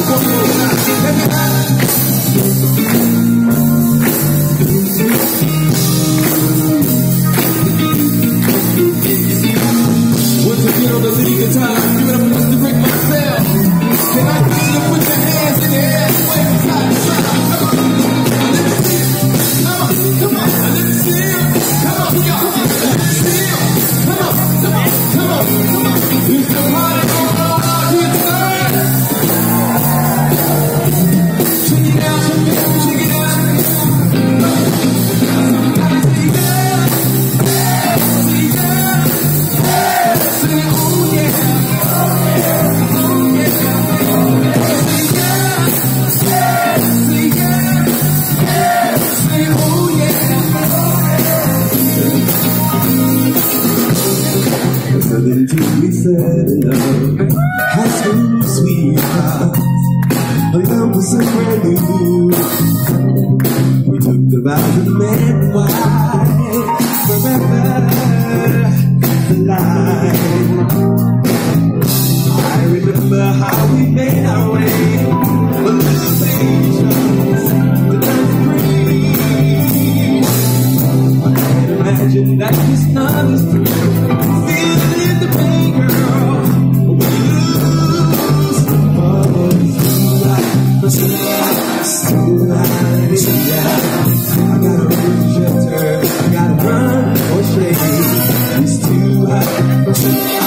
Until we fell in love, high school sweetheart, our love was so brand new. We took the vows of man and wife, forever for life. I remember how we made our way, a little patience, the love free. I can't imagine that this love is true. I gotta run, shelter, I gotta run or shade. It's too hot.